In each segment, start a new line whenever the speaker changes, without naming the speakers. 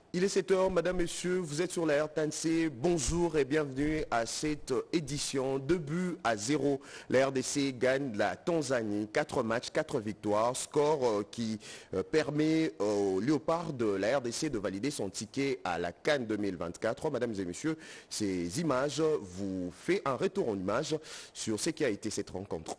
Il est 7 heures, madame, monsieur, vous êtes sur la RTNC. Bonjour et bienvenue à cette édition. 2-0. La RDC gagne la Tanzanie. 4 matchs, 4 victoires. Score qui permet aux Léopards de la RDC de valider son ticket à la CAN 2024. Mesdames et messieurs, ces images vous font un retour en image sur ce qui a été cette rencontre.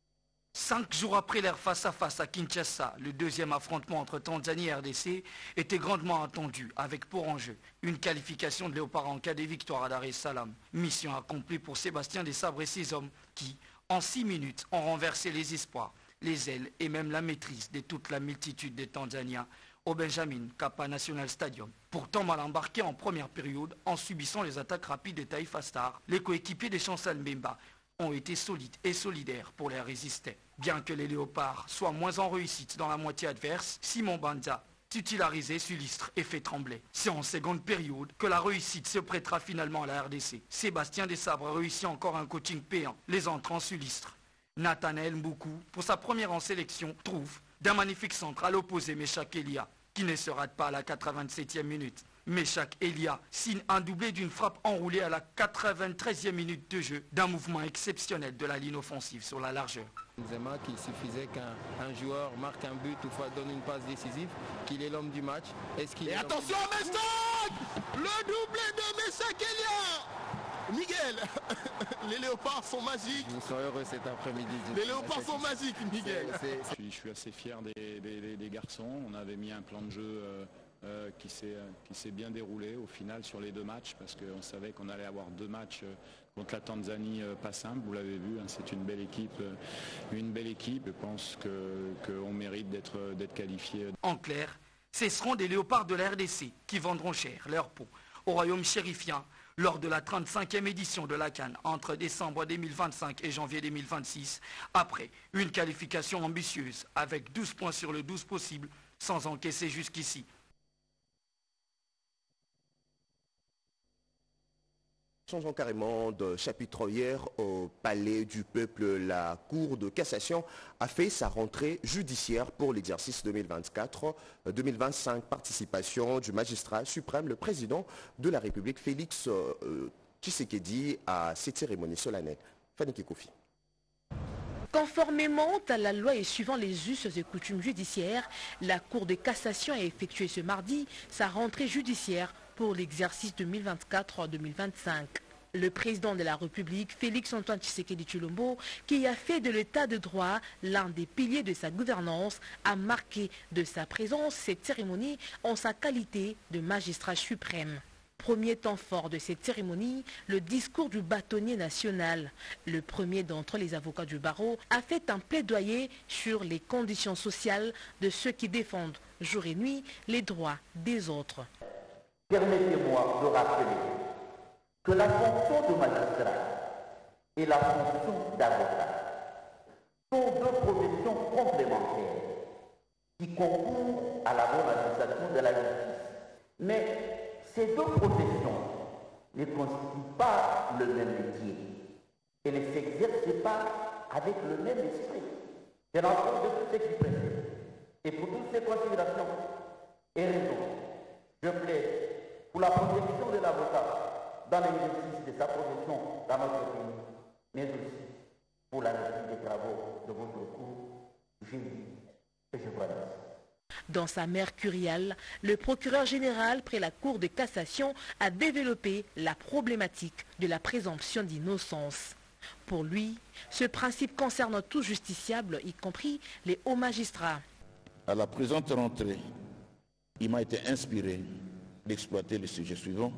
5 jours après leur face-à-face à Kinshasa, le deuxième affrontement entre Tanzanie et RDC était grandement attendu, avec pour enjeu une qualification de Léopard en cas de victoire à Dar es Salaam. Mission accomplie pour Sébastien Desabre et ses hommes qui, en 6 minutes, ont renversé les espoirs, les ailes et même la maîtrise de toute la multitude des Tanzaniens au Benjamin Kappa National Stadium. Pourtant mal embarqués en première période en subissant les attaques rapides de Taifa Stars, les coéquipiers de Chancel Mbemba ont été solides et solidaires pour les résister. Bien que les Léopards soient moins en réussite dans la moitié adverse, Simon Banza, titularisé, s'illustre et fait trembler. C'est en seconde période que la réussite se prêtera finalement à la RDC. Sébastien Desabre réussit encore un coaching payant. Les entrants s'illustrent. Nathanaël Mboukou, pour sa première en sélection, trouve d'un magnifique centre à l'opposé Meshak Elia, qui ne se rate pas à la 87e minute. Meshak Elia signe un doublé d'une frappe enroulée à la 93e minute de jeu d'un mouvement exceptionnel de la ligne offensive sur la largeur.
Zema qu'il suffisait qu'un joueur marque un but ou donne une passe décisive, qu'il est l'homme du match.
Et attention à Meshak, le doublé de Meshak Elia. Miguel, les Léopards sont magiques.
Nous serons heureux cet après-midi.
Les Léopards sont magiques, Miguel.
Je suis assez fier des garçons. On avait mis un plan de jeu qui s'est bien déroulé au final sur les 2 matchs parce qu'on savait qu'on allait avoir 2 matchs contre la Tanzanie pas simple, vous l'avez vu, hein, c'est une belle équipe. Je pense qu'on mérite d'être qualifié.
En clair, ce seront des Léopards de la RDC qui vendront cher leur peau au royaume chérifien lors de la 35e édition de la CAN entre décembre 2025 et janvier 2026, après une qualification ambitieuse avec 12 points sur le 12 possible sans encaisser jusqu'ici.
Changeons carrément de chapitre. Hier au Palais du Peuple, la Cour de cassation a fait sa rentrée judiciaire pour l'exercice 2024-2025. Participation du magistrat suprême, le président de la République, Félix Tshisekedi, à cette cérémonie solennelle. Fanny Kikofi.
Conformément à la loi et suivant les us et coutumes judiciaires, la Cour de cassation a effectué ce mardi sa rentrée judiciaire pour l'exercice 2024-2025. Le président de la République, Félix Antoine Tshisekedi Tshilombo, qui a fait de l'état de droit l'un des piliers de sa gouvernance, a marqué de sa présence cette cérémonie en sa qualité de magistrat suprême. Premier temps fort de cette cérémonie, le discours du bâtonnier national. Le premier d'entre les avocats du barreau a fait un plaidoyer sur les conditions sociales de ceux qui défendent jour et nuit les droits des autres.
Permettez-moi de rappeler que la fonction de magistrat et la fonction d'avocat sont 2 professions complémentaires qui concourent à la bonne administration de la justice. Mais ces 2 professions ne constituent pas le même métier et ne s'exercent pas avec le même esprit. C'est l'ensemble de tout ce qui précède. Et pour toutes ces considérations et raisons, je plaide pour la protection de l'avocat dans l'exercice de sa profession dans notre pays, mais aussi pour la réussite des travaux de votre cours juridique. Et je vous remercie.
Dans sa mercuriale, le procureur général près la Cour de cassation a développé la problématique de la présomption d'innocence. Pour lui, ce principe concerne tout justiciable, y compris les hauts magistrats.
À la présente rentrée, il m'a été inspiré d'exploiter le sujet suivant,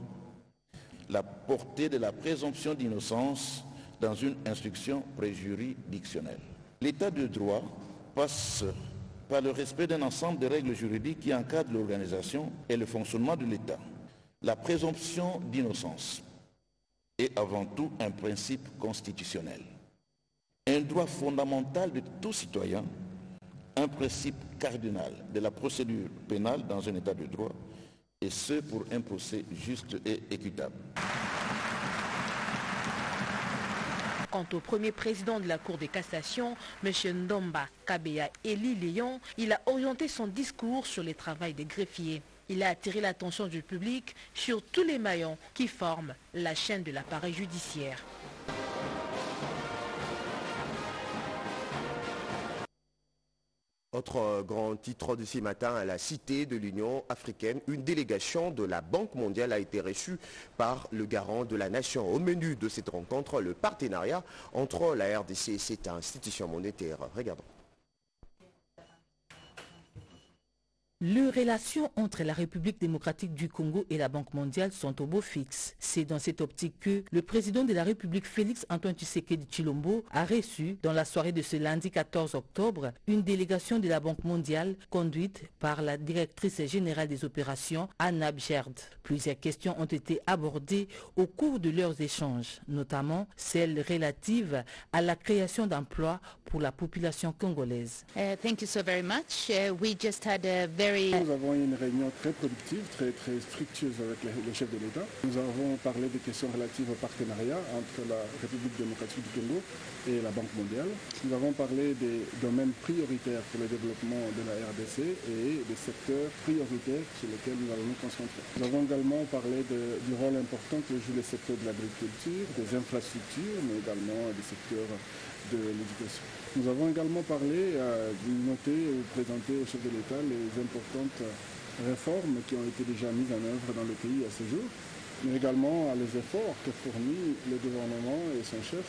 la portée de la présomption d'innocence dans une instruction préjuridictionnelle. L'état de droit passe par le respect d'un ensemble de règles juridiques qui encadrent l'organisation et le fonctionnement de l'État. La présomption d'innocence est avant tout un principe constitutionnel, un droit fondamental de tout citoyen, un principe cardinal de la procédure pénale dans un État de droit, et ce pour un procès juste et équitable.
Quant au premier président de la Cour de cassation, M. Ndomba Kabeya Eli Léon, il a orienté son discours sur le travail des greffiers. Il a attiré l'attention du public sur tous les maillons qui forment la chaîne de l'appareil judiciaire.
Autre grand titre de ce matin à la Cité de l'Union africaine, une délégation de la Banque mondiale a été reçue par le garant de la nation. Au menu de cette rencontre, le partenariat entre la RDC et cette institution monétaire. Regardons.
Les relations entre la République démocratique du Congo et la Banque mondiale sont au beau fixe. C'est dans cette optique que le président de la République, Félix Antoine Tshisekedi Tshilombo, a reçu dans la soirée de ce lundi 14 octobre une délégation de la Banque mondiale conduite par la directrice générale des opérations, Anna Bjerd. Plusieurs questions ont été abordées au cours de leurs échanges, notamment celles relatives à la création d'emplois pour la population congolaise.
Thank you so very much. We just had a
Nous avons eu une réunion très productive, très fructueuse avec le chef de l'État. Nous avons parlé des questions relatives au partenariat entre la République démocratique du Congo et la Banque mondiale. Nous avons parlé des domaines prioritaires pour le développement de la RDC et des secteurs prioritaires sur lesquels nous allons nous concentrer. Nous avons également parlé du rôle important que joue le secteur de l'agriculture, des infrastructures, mais également des secteurs de l'éducation. Nous avons également parlé, noté ou présenté au chef de l'État les importantes réformes qui ont été déjà mises en œuvre dans le pays à ce jour, mais également les efforts que fournit le gouvernement et son chef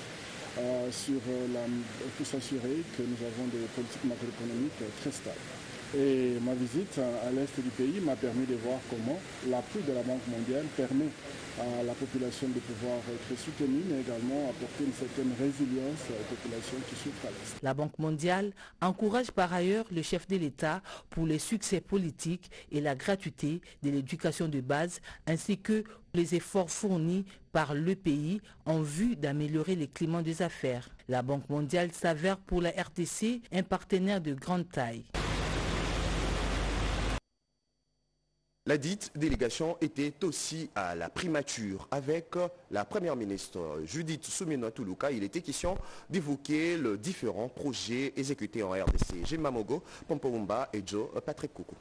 pour s'assurer que nous avons des politiques macroéconomiques très stables. Et ma visite à l'est du pays m'a permis de voir comment l'appui de la Banque mondiale permet à la population de pouvoir être soutenue, mais également apporter une certaine résilience aux populations qui souffrent à l'est.
La Banque mondiale encourage par ailleurs le chef de l'État pour les succès politiques et la gratuité de l'éducation de base, ainsi que les efforts fournis par le pays en vue d'améliorer les climats des affaires. La Banque mondiale s'avère pour la RDC un partenaire de grande taille.
La dite délégation était aussi à la primature avec la première ministre Judith Suminwa Tuluka. Il était question d'évoquer les différents projets exécutés en RDC. Gemma Mogo, Pompomumba et Joe Patrick Koukou.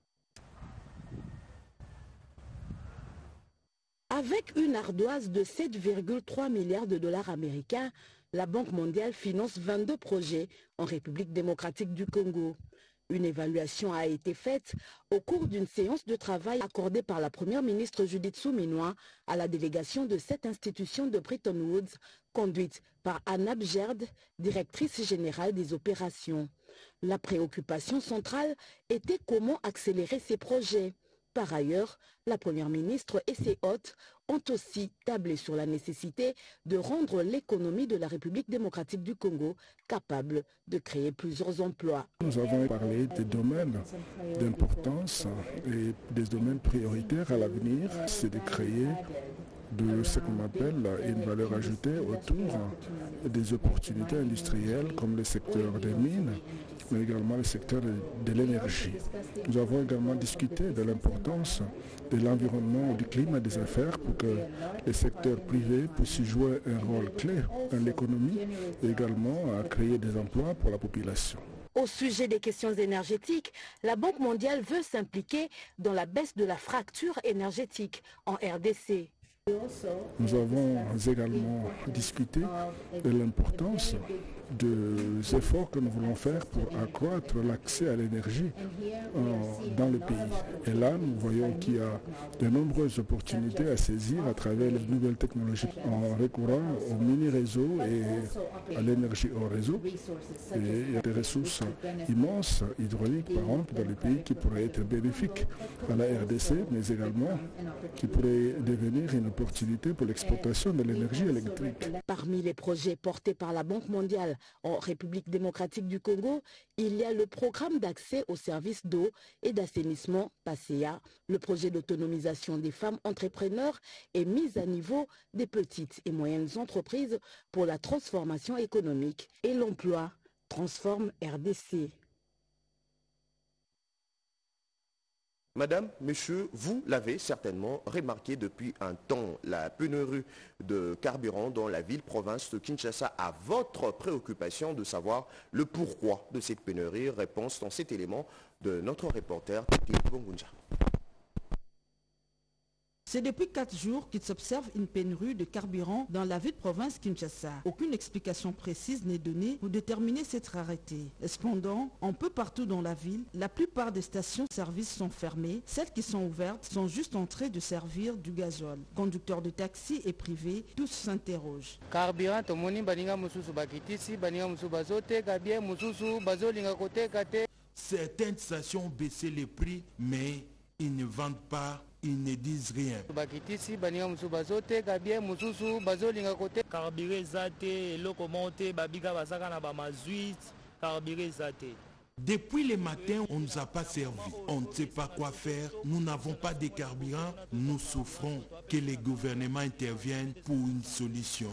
Avec une ardoise de 7,3 milliards de dollars américains, la Banque mondiale finance 22 projets en République démocratique du Congo. Une évaluation a été faite au cours d'une séance de travail accordée par la première ministre Judith Suminwa à la délégation de cette institution de Bretton Woods, conduite par Anna Bjerd, directrice générale des opérations. La préoccupation centrale était comment accélérer ces projets. Par ailleurs, la première ministre et ses hôtes ont aussi tablé sur la nécessité de rendre l'économie de la République démocratique du Congo capable de créer plusieurs emplois.
Nous avons parlé des domaines d'importance et des domaines prioritaires à l'avenir, c'est de créer de ce qu'on appelle une valeur ajoutée autour des opportunités industrielles comme le secteur des mines, mais également le secteur de l'énergie. Nous avons également discuté de l'importance de l'environnement, du climat des affaires pour que le secteur privé puisse jouer un rôle clé dans l'économie et également à créer des emplois pour la population.
Au sujet des questions énergétiques, la Banque mondiale veut s'impliquer dans la baisse de la fracture énergétique en RDC.
Nous avons également discuté de l'importance des efforts que nous voulons faire pour accroître l'accès à l'énergie dans le pays. Et là, nous voyons qu'il y a de nombreuses opportunités à saisir à travers les nouvelles technologies en recourant aux mini-réseaux et à l'énergie hors réseau. Et il y a des ressources immenses hydrauliques, par exemple, dans le pays qui pourraient être bénéfiques à la RDC, mais également qui pourraient devenir une opportunité pour l'exploitation de l'énergie électrique.
Parmi les projets portés par la Banque mondiale en République démocratique du Congo, il y a le programme d'accès aux services d'eau et d'assainissement PASEA, le projet d'autonomisation des femmes entrepreneurs et mise à niveau des petites et moyennes entreprises pour la transformation économique et l'emploi. Transforme RDC.
Madame, monsieur, vous l'avez certainement remarqué depuis un temps, la pénurie de carburant dans la ville-province de Kinshasa. À votre préoccupation de savoir le pourquoi de cette pénurie, réponse dans cet élément de notre reporter Titi Bongunja.
C'est depuis 4 jours qu'il s'observe une pénurie de carburant dans la ville-province Kinshasa. Aucune explication précise n'est donnée pour déterminer cette rareté. Cependant, un peu partout dans la ville, la plupart des stations-service sont fermées. Celles qui sont ouvertes sont juste en train de servir du gazole. Conducteurs de taxi et privés, tous s'interrogent.
Certaines stations ont baissé les prix, mais ils ne vendent pas, ils ne disent rien. Depuis le matin, on ne nous a pas servi. On ne sait pas quoi faire. Nous n'avons pas de carburant. Nous souffrons que les gouvernements interviennent pour une solution.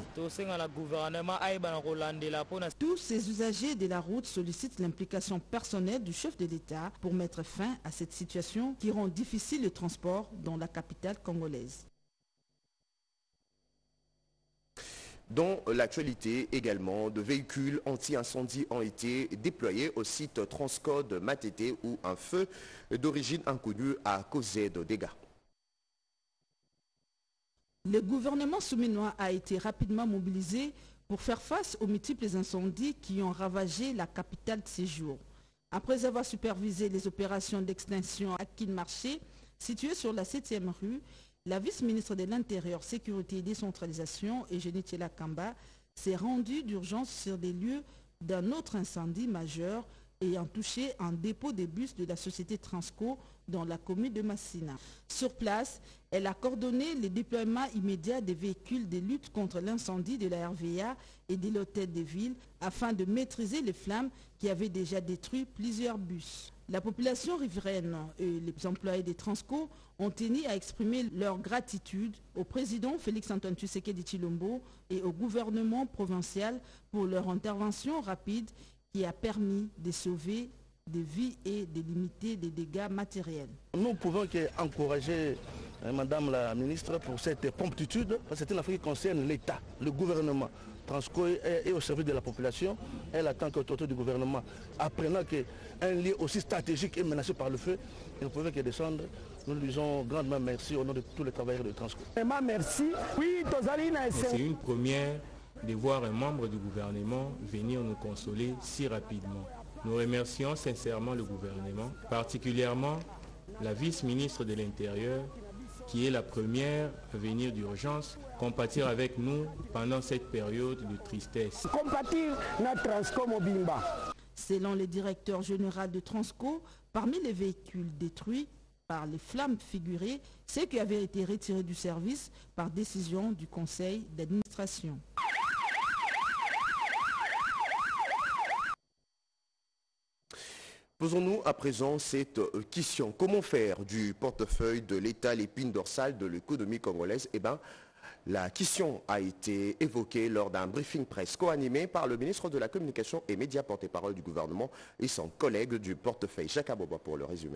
Tous ces usagers de la route sollicitent l'implication personnelle du chef de l'État pour mettre fin à cette situation qui rend difficile le transport dans la capitale congolaise.
Dans l'actualité également, de véhicules anti-incendie ont été déployés au site Transcode Matete où un feu d'origine inconnue a causé de dégâts.
Le gouvernement souminois a été rapidement mobilisé pour faire face aux multiples incendies qui ont ravagé la capitale de ces jours. Après avoir supervisé les opérations d'extinction à Kinmarché, situées sur la 7e rue, la vice-ministre de l'Intérieur, Sécurité et Décentralisation, Eugénie Tchela Kamba, s'est rendue d'urgence sur des lieux d'un autre incendie majeur ayant touché un dépôt de bus de la société Transco dans la commune de Massina. Sur place, elle a coordonné le déploiement immédiat des véhicules de lutte contre l'incendie de la RVA et de l'hôtel de ville afin de maîtriser les flammes qui avaient déjà détruit plusieurs bus. La population riveraine et les employés des Transco ont tenu à exprimer leur gratitude au président Félix-Antoine Tshisekedi Tshilombo et au gouvernement provincial pour leur intervention rapide qui a permis de sauver des vies et de limiter les dégâts matériels.
Nous ne pouvons qu'encourager Madame la ministre pour cette promptitude, parce que c'est une affaire qui concerne l'État, le gouvernement. Transco est au service de la population. Elle attend qu'autorité du gouvernement, apprenant qu'un lieu aussi stratégique est menacé par le feu, il ne pouvait que descendre. Nous lui disons grandement merci au nom de tous les travailleurs de Transco.
Merci. Oui, c'est une première de voir un membre du gouvernement venir nous consoler si rapidement. Nous remercions sincèrement le gouvernement, particulièrement la vice-ministre de l'Intérieur, qui est la première à venir d'urgence, compatir avec nous pendant cette période de tristesse.
Compatir na Transco Mobimba. Selon le directeur général de Transco, parmi les véhicules détruits par les flammes figurées, ceux qui avaient été retirés du service par décision du conseil d'administration.
Posons-nous à présent cette question. Comment faire du portefeuille de l'État l'épine dorsale de l'économie congolaise? La question a été évoquée lors d'un briefing presse co-animé par le ministre de la Communication et Médias porte-parole du gouvernement et son collègue du portefeuille, Jacques Aboba, pour le résumer.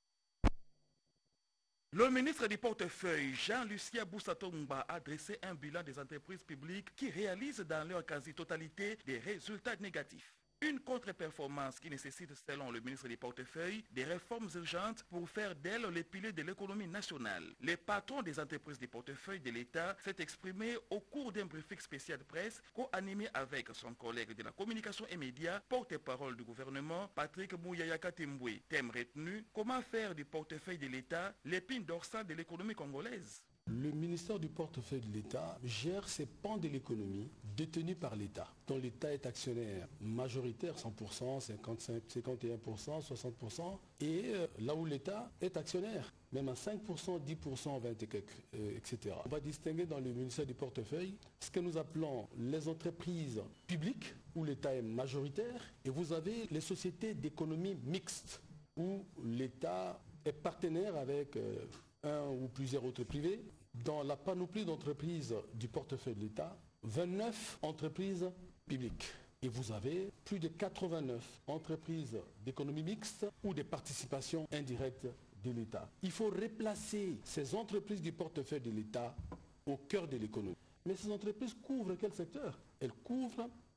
Le ministre du portefeuille, Jean-Lucien Boussatomba, a dressé un bilan des entreprises publiques qui réalisent dans leur quasi-totalité des résultats négatifs. Une contre-performance qui nécessite, selon le ministre du portefeuille, des réformes urgentes pour faire d'elle les piliers de l'économie nationale. Le patron des entreprises du portefeuille de l'État s'est exprimé au cours d'un briefing spécial de presse co-animé avec son collègue de la communication et médias, porte-parole du gouvernement, Patrick Mouyayaka Timboué. Thème retenu, comment faire du portefeuille de l'État l'épine dorsale de l'économie congolaise?
Le ministère du portefeuille de l'État gère ces pans de l'économie détenus par l'État, dont l'État est actionnaire majoritaire, 100%, 55, 51%, 60%, et là où l'État est actionnaire, même à 5%, 10%, 20 et quelques, etc. On va distinguer dans le ministère du portefeuille ce que nous appelons les entreprises publiques, où l'État est majoritaire, et vous avez les sociétés d'économie mixte, où l'État est partenaire avec un ou plusieurs autres privés. Dans la panoplie d'entreprises du portefeuille de l'État, 29 entreprises publiques. Et vous avez plus de 89 entreprises d'économie mixte ou des participations indirectes de l'État. Il faut replacer ces entreprises du portefeuille de l'État au cœur de l'économie. Mais ces entreprises couvrent quel secteur? Elles couvrent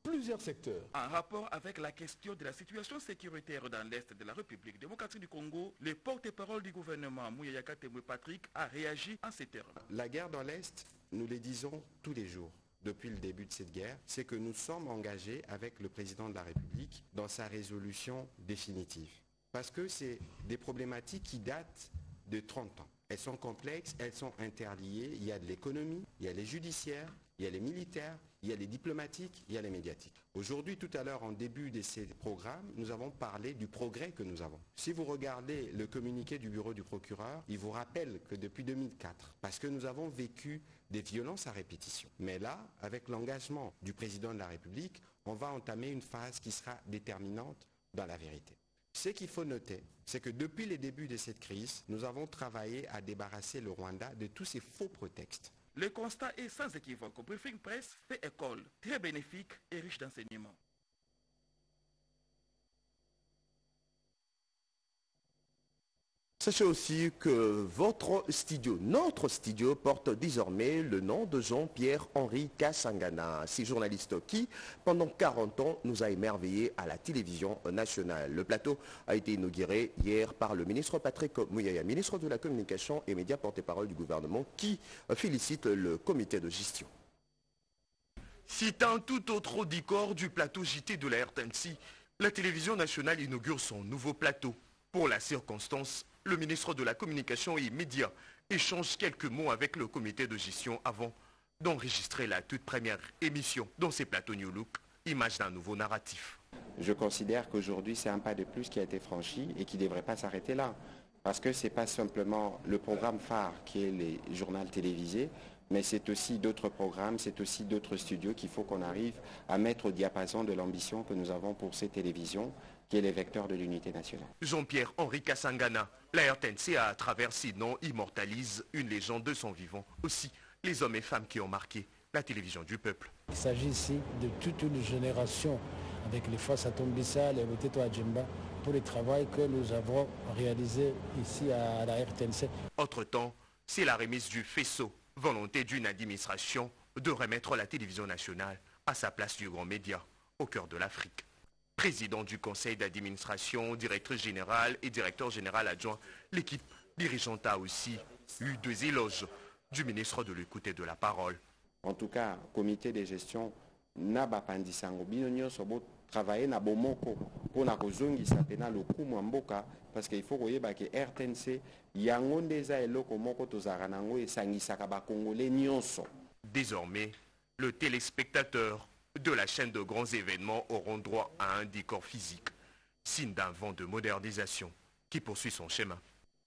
plusieurs secteurs.
En rapport avec la question de la situation sécuritaire dans l'Est de la République démocratique du Congo, le porte-parole du gouvernement, Mouyayaka Temwe Patrick, a réagi en ces termes.
La guerre dans l'Est, nous le disons tous les jours. Depuis le début de cette guerre, c'est que nous sommes engagés avec le président de la République dans sa résolution définitive. Parce que c'est des problématiques qui datent de 30 ans. Elles sont complexes, elles sont interliées. Il y a de l'économie, il y a les judiciaires, il y a les militaires, il y a les diplomatiques, il y a les médiatiques. Aujourd'hui, tout à l'heure, en début de ces programmes, nous avons parlé du progrès que nous avons. Si vous regardez le communiqué du bureau du procureur, il vous rappelle que depuis 2004, parce que nous avons vécu des violences à répétition. Mais là, avec l'engagement du président de la République, on va entamer une phase qui sera déterminante dans la vérité. Ce qu'il faut noter, c'est que depuis les débuts de cette crise, nous avons travaillé à débarrasser le Rwanda de tous ces faux prétextes.
Le constat est sans équivoque. Briefing Press fait école, très bénéfique et riche d'enseignements.
Sachez aussi que notre studio porte désormais le nom de Jean-Pierre-Henri Kasangana, ce journaliste qui, pendant 40 ans, nous a émerveillés à la télévision nationale. Le plateau a été inauguré hier par le ministre Patrick Mouyaya, ministre de la Communication et Médias, porte-parole du gouvernement, qui félicite le comité de gestion.
C'est un tout autre décor du plateau JT de la RTNC. La télévision nationale inaugure son nouveau plateau. Pour la circonstance, le ministre de la Communication et Médias échange quelques mots avec le comité de gestion avant d'enregistrer la toute première émission dans ces plateaux New Look, image d'un nouveau narratif.
Je considère qu'aujourd'hui, c'est un pas de plus qui a été franchi et qui ne devrait pas s'arrêter là. Parce que ce n'est pas simplement le programme phare qui est les journaux télévisés, mais c'est aussi d'autres programmes, c'est aussi d'autres studios qu'il faut qu'on arrive à mettre au diapason de l'ambition que nous avons pour ces télévisions, qui est les vecteurs de l'unité nationale.
Jean-Pierre-Henri Kasangana, la RTNC à travers ses noms immortalise une légende de son vivant. Aussi, les hommes et femmes qui ont marqué la télévision du peuple.
Il s'agit ici de toute une génération avec les Frères Satombisa, les Roteto Adjemba, pour le travail que nous avons réalisé ici à la RTNC.
Entre-temps, c'est la remise du faisceau, volonté d'une administration de remettre la télévision nationale à sa place du grand média au cœur de l'Afrique. Président du conseil d'administration, directeur général et directeur général adjoint, l'équipe dirigeante a aussi eu deux éloges du ministre de l'écoute et de la parole.
En tout cas, comité de gestion n'a pas pandisango binonyo sobo travailler na bomoko pour na kozongisa pena lokumu mboka parce qu'il faut koyeba que RTNC yango ndeza eloko moko tozara nango esangisaka ba congolais nyonso.
Désormais, le téléspectateur de la chaîne de grands événements auront droit à un décor physique, signe d'un vent de modernisation qui poursuit son chemin.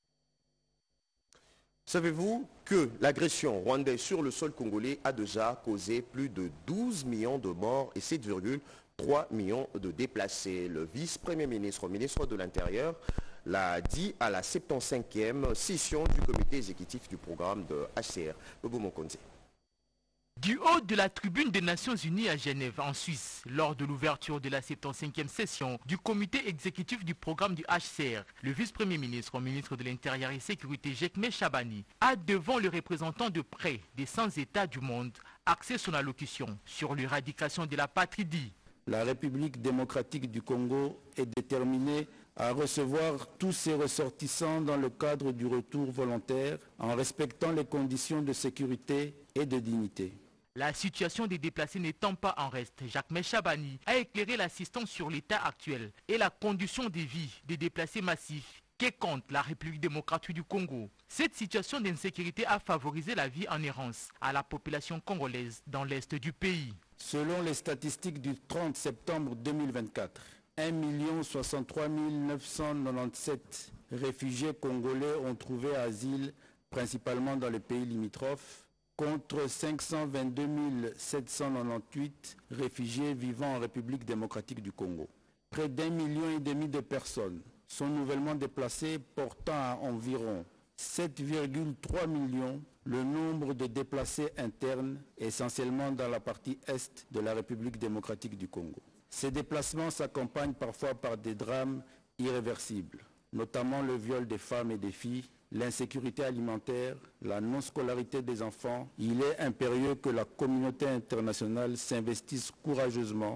Savez-vous que l'agression rwandaise sur le sol congolais a déjà causé plus de 12 millions de morts et 7,3 millions de déplacés? Le vice-premier ministre, ministre de l'Intérieur, l'a dit à la 75e session du comité exécutif du programme de HCR. Bobo Mokonze.
Du haut de la tribune des Nations Unies à Genève, en Suisse, lors de l'ouverture de la 75e session du comité exécutif du programme du HCR, le vice-premier ministre, ministre de l'Intérieur et Sécurité, Jacques Chabani, a devant le représentant de près des 100 États du monde axé son allocution sur l'éradication de la patrie dit.
La République démocratique du Congo est déterminée à recevoir tous ses ressortissants dans le cadre du retour volontaire en respectant les conditions de sécurité et de dignité.
La situation des déplacés n'étant pas en reste, Jacques Chabani a éclairé l'assistance sur l'état actuel et la condition de vie des déplacés massifs que compte la République démocratique du Congo. Cette situation d'insécurité a favorisé la vie en errance à la population congolaise dans l'est du pays.
Selon les statistiques du 30 septembre 2024, 1 63 997 réfugiés congolais ont trouvé asile principalement dans les pays limitrophes, contre 522 798 réfugiés vivant en République démocratique du Congo. Près d'1,5 million de personnes sont nouvellement déplacées, portant à environ 7,3 millions le nombre de déplacés internes, essentiellement dans la partie est de la République démocratique du Congo. Ces déplacements s'accompagnent parfois par des drames irréversibles, notamment le viol des femmes et des filles, l'insécurité alimentaire, la non-scolarité des enfants. Il est impérieux que la communauté internationale s'investisse courageusement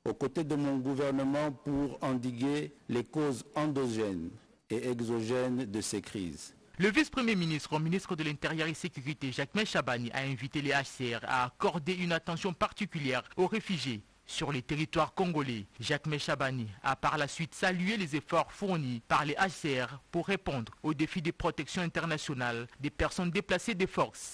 aux côtés de mon gouvernement pour endiguer les causes endogènes et exogènes de ces crises.
Le vice-premier ministre, ministre de l'Intérieur et Sécurité, Jacques Chabani, a invité les HCR à accorder une attention particulière aux réfugiés sur les territoires congolais. Jacques Chabani a par la suite salué les efforts fournis par les HCR pour répondre aux défis de protection internationale des personnes déplacées des forces.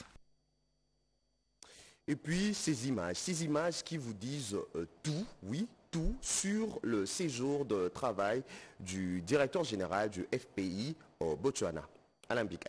Et puis ces images qui vous disent tout, oui, tout sur le séjour de travail du directeur général du FPI au Botswana, Alain Bikay.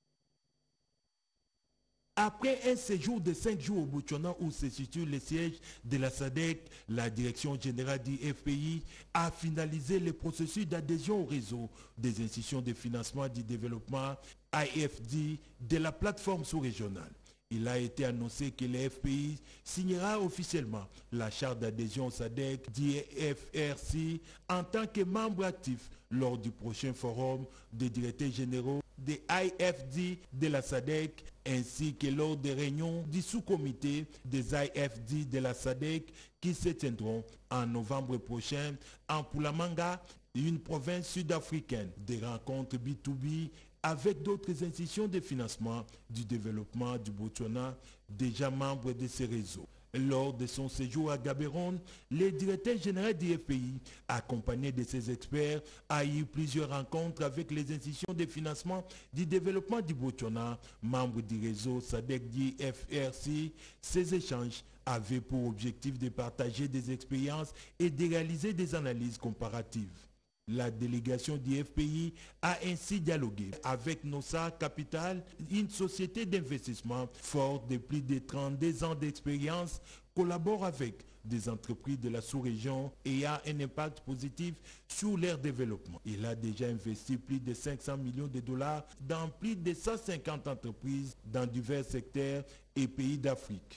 Après un séjour de 5 jours au Botswana où se situe le siège de la SADC, la direction générale du FPI a finalisé le processus d'adhésion au réseau des institutions de financement du développement IFD de la plateforme sous-régionale. Il a été annoncé que le FPI signera officiellement la charte d'adhésion au SADC DFRC en tant que membre actif lors du prochain forum des directeurs généraux des IFD de la SADC ainsi que lors des réunions du sous-comité des IFD de la SADC qui se tiendront en novembre prochain en Mpumalanga, une province sud-africaine. Des rencontres B2B avec d'autres institutions de financement du développement du Botswana, déjà membres de ces réseaux. Lors de son séjour à Gaborone, le directeur général du FPI, accompagné de ses experts, a eu plusieurs rencontres avec les institutions de financement du développement du Botswana, membres du réseau SADC-DFRC. Ces échanges avaient pour objectif de partager des expériences et de réaliser des analyses comparatives. La délégation du FPI a ainsi dialogué avec Nosa Capital, une société d'investissement forte de plus de 32 ans d'expérience, collabore avec des entreprises de la sous-région et a un impact positif sur leur développement. Il a déjà investi plus de 500 millions de dollars dans plus de 150 entreprises dans divers secteurs et pays d'Afrique.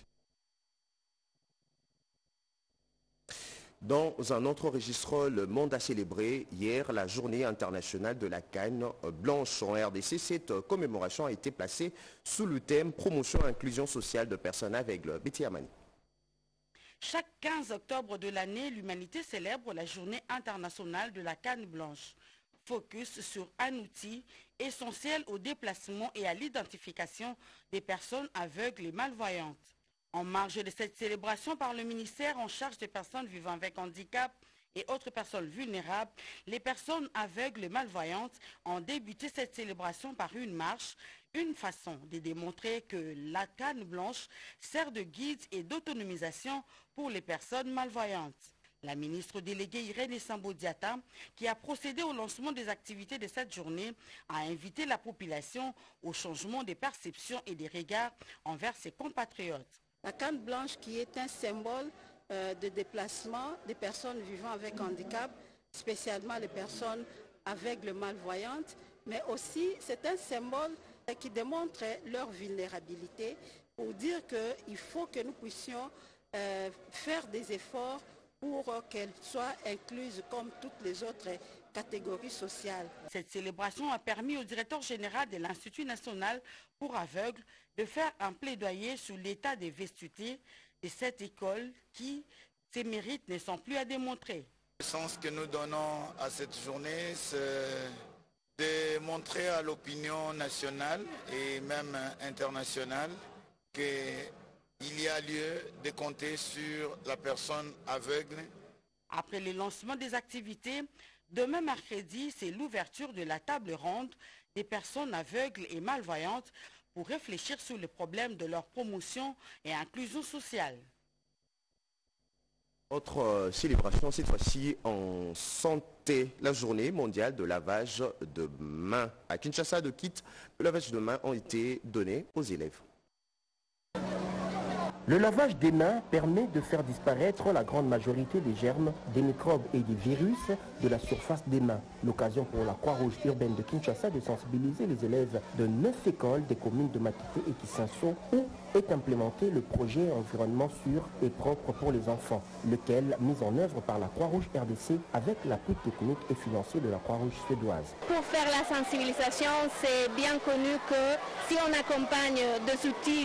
Dans un autre registre, le monde a célébré hier la journée internationale de la canne blanche en RDC. Cette commémoration a été placée sous le thème promotion et inclusion sociale de personnes aveugles. Betty Amani.
Chaque 15 octobre de l'année, l'humanité célèbre la journée internationale de la canne blanche. Focus sur un outil essentiel au déplacement et à l'identification des personnes aveugles et malvoyantes. En marge de cette célébration par le ministère en charge des personnes vivant avec handicap et autres personnes vulnérables, les personnes aveugles et malvoyantes ont débuté cette célébration par une marche, une façon de démontrer que la canne blanche sert de guide et d'autonomisation pour les personnes malvoyantes. La ministre déléguée Irène Sambo-Diata, qui a procédé au lancement des activités de cette journée, a invité la population au changement des perceptions et des regards envers ses compatriotes.
La canne blanche qui est un symbole de déplacement des personnes vivant avec handicap, spécialement les personnes aveugles malvoyantes, mais aussi c'est un symbole qui démontre leur vulnérabilité pour dire qu'il faut que nous puissions faire des efforts pour qu'elles soient incluses comme toutes les autres catégories sociales.
Cette célébration a permis au directeur général de l'Institut national pour aveugles de faire un plaidoyer sur l'état des vestutés de cette école qui, ses mérites ne sont plus à démontrer.
Le sens que nous donnons à cette journée, c'est de montrer à l'opinion nationale et même internationale qu'il y a lieu de compter sur la personne aveugle.
Après le lancement des activités, demain mercredi, c'est l'ouverture de la table ronde des personnes aveugles et malvoyantes pour réfléchir sur les problèmes de leur promotion et inclusion sociale.
Autre célébration, cette fois-ci en santé, la journée mondiale de lavage de mains. À Kinshasa, de kits de lavage de mains ont été donnés aux élèves.
Le lavage des mains permet de faire disparaître la grande majorité des germes, des microbes et des virus de la surface des mains. L'occasion pour la Croix-Rouge urbaine de Kinshasa de sensibiliser les élèves de 9 écoles des communes de Matité et Kisanso où est implémenté le projet environnement sûr et propre pour les enfants, lequel mis en œuvre par la Croix-Rouge RDC avec l'appui technique et financier de la Croix-Rouge suédoise.
Pour faire la sensibilisation, c'est bien connu que si on accompagne des outils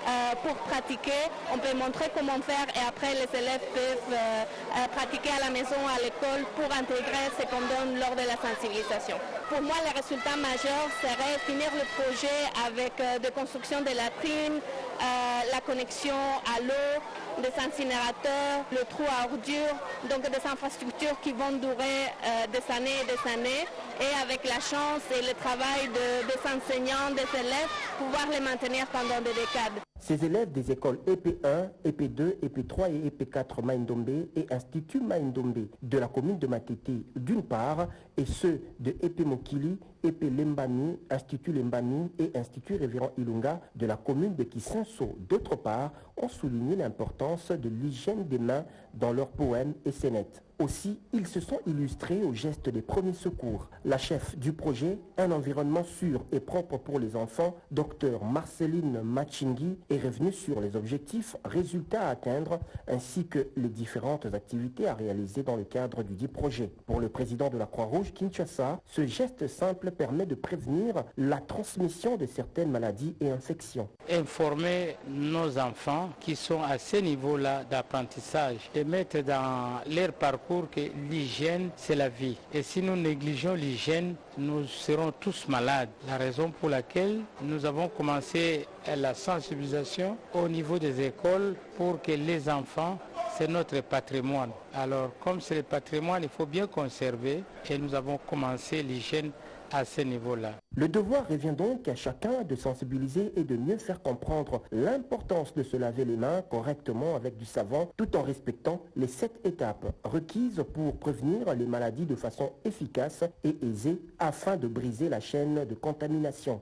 pour pratiquer. On peut montrer comment faire et après les élèves peuvent pratiquer à la maison, à l'école pour intégrer ce qu'on donne lors de la sensibilisation. Pour moi, le résultat majeur serait finir le projet avec des constructions de latrines, la connexion à l'eau, des incinérateurs, le trou à ordures, donc des infrastructures qui vont durer des années et des années. Et avec la chance et le travail des enseignants, des élèves, pouvoir les maintenir pendant des décades.
Ces élèves des écoles EP1, EP2, EP3 et EP4 Maïndombe et Institut Maïndombe de la commune de Matete d'une part et ceux de EP Mokili, EP Lembami, Institut Lembami et Institut Révérend Ilunga de la commune de Kisenso d'autre part ont souligné l'importance de l'hygiène des mains dans leurs poèmes et scénettes. Aussi, ils se sont illustrés au geste des premiers secours. La chef du projet, Un environnement sûr et propre pour les enfants, Dr Marceline Machingi, est revenue sur les objectifs, résultats à atteindre, ainsi que les différentes activités à réaliser dans le cadre du dit projet. Pour le président de la Croix-Rouge Kinshasa, ce geste simple permet de prévenir la transmission de certaines maladies et infections.
Informer nos enfants qui sont à ce niveau-là d'apprentissage, de mettre dans leur parcours que l'hygiène, c'est la vie. Et si nous négligeons l'hygiène, nous serons tous malades. La raison pour laquelle nous avons commencé la sensibilisation au niveau des écoles pour que les enfants, c'est notre patrimoine. Alors, comme c'est le patrimoine, il faut bien conserver et nous avons commencé l'hygiène à ce niveau-là.
Le devoir revient donc à chacun de sensibiliser et de mieux faire comprendre l'importance de se laver les mains correctement avec du savon tout en respectant les 7 étapes requises pour prévenir les maladies de façon efficace et aisée afin de briser la chaîne de contamination.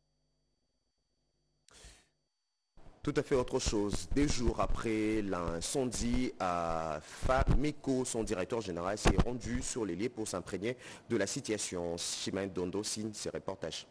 Tout à fait autre chose. Des jours après l'incendie à Fameko, son directeur général s'est rendu sur les lieux pour s'imprégner de la situation. Chimène Dondo signe ses reportages.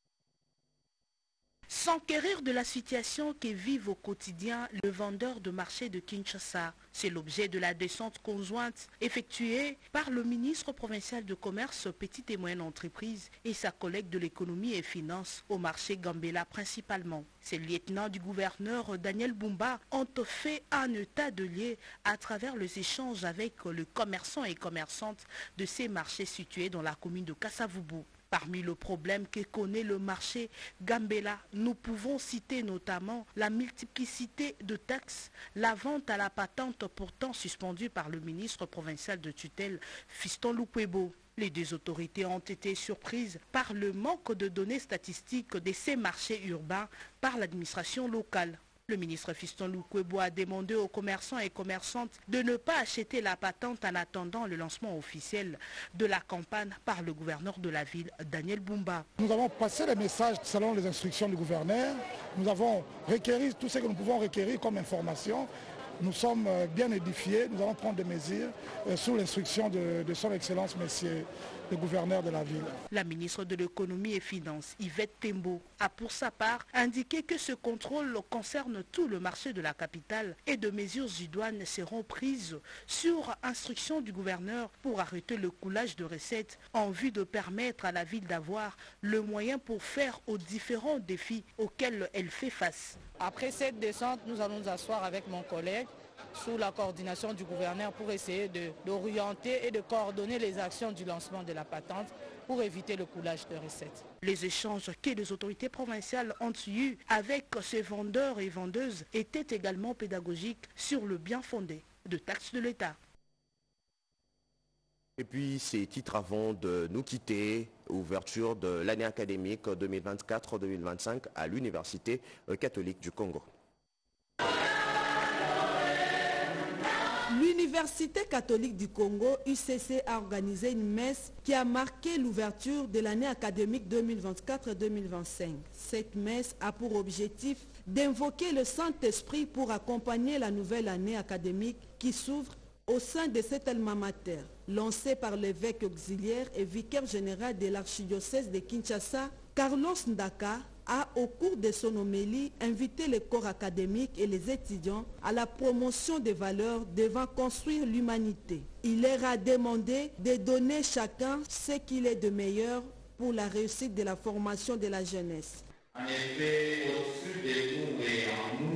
S'enquérir de la situation que vivent au quotidien le vendeur de marché de Kinshasa. C'est l'objet de la descente conjointe effectuée par le ministre provincial de commerce, petites et moyennes entreprises et sa collègue de l'économie et finances au marché Gambela principalement. Ces lieutenants du gouverneur Daniel Bumba ont fait un état de lieu à travers les échanges avec les commerçants et commerçantes de ces marchés situés dans la commune de Kasavubu. Parmi les problèmes que connaît le marché Gambela, nous pouvons citer notamment la multiplicité de taxes, la vente à la patente pourtant suspendue par le ministre provincial de tutelle Fiston Lukwebo. Les deux autorités ont été surprises par le manque de données statistiques de ces marchés urbains par l'administration locale. Le ministre Fiston Lukwebo a demandé aux commerçants et commerçantes de ne pas acheter la patente en attendant le lancement officiel de la campagne par le gouverneur de la ville, Daniel Bumba.
Nous avons passé les messages selon les instructions du gouverneur. Nous avons requéri tout ce que nous pouvons requérir comme information. Nous sommes bien édifiés. Nous allons prendre des mesures sous l'instruction de son Excellence, Monsieur le gouverneur de la ville.
La ministre de l'économie et finances, Yvette Tembo, a pour sa part indiqué que ce contrôle concerne tout le marché de la capitale et de mesures idoines seront prises sur instruction du gouverneur pour arrêter le coulage de recettes en vue de permettre à la ville d'avoir le moyen pour faire aux différents défis auxquels elle fait face.
Après cette descente, nous allons nous asseoir avec mon collègue sous la coordination du gouverneur pour essayer d'orienter et de coordonner les actions du lancement de la patente pour éviter le coulage de recettes.
Les échanges que les autorités provinciales ont eus avec ces vendeurs et vendeuses étaient également pédagogiques sur le bien fondé de taxes de l'État.
Et puis ces titres avant de nous quitter, ouverture de l'année académique 2024-2025 à l'Université catholique du Congo.
L'Université catholique du Congo, UCC, a organisé une messe qui a marqué l'ouverture de l'année académique 2024-2025. Cette messe a pour objectif d'invoquer le Saint-Esprit pour accompagner la nouvelle année académique qui s'ouvre au sein de cet alma mater. Lancé par l'évêque auxiliaire et vicaire général de l'archidiocèse de Kinshasa, Carlos Ndaka a, au cours de son homélie, invité les corps académiques et les étudiants à la promotion des valeurs devant construire l'humanité. Il leur a demandé de donner chacun ce qu'il est de meilleur pour la réussite de la formation de la jeunesse.
En effet, au-dessus de tout et en nous,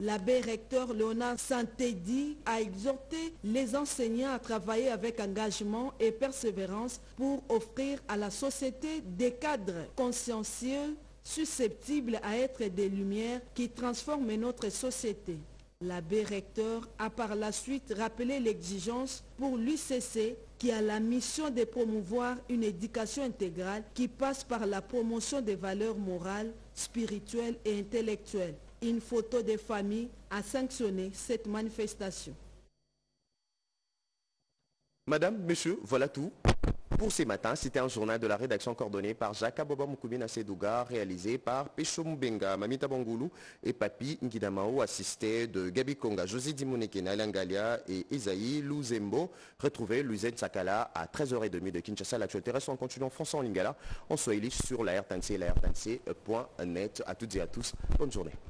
L'abbé recteur Léonard Santédi a exhorté les enseignants à travailler avec engagement et persévérance pour offrir à la société des cadres consciencieux susceptibles à être des lumières qui transforment notre société. L'abbé recteur a par la suite rappelé l'exigence pour l'UCC qui a la mission de promouvoir une éducation intégrale qui passe par la promotion des valeurs morales, spirituelles et intellectuelles. Une photo des familles a sanctionné cette manifestation.
Madame, monsieur, voilà tout. Pour ce matin, c'était un journal de la rédaction coordonné par Jacques Aboba Moukoumina Sedouga, réalisé par Pécho Mbenga, Mamita Bangoulou et Papi Ngidamao, assisté de Gabi Konga, José Dimonekena, Langalia et Isaïe Louzembo. Retrouvez Luzen Sakala à 13h30 de Kinshasa. L'actualité reste en continu en français en lingala, en swahili sur la RTNC et la RTNC.net. À toutes et à tous, bonne journée.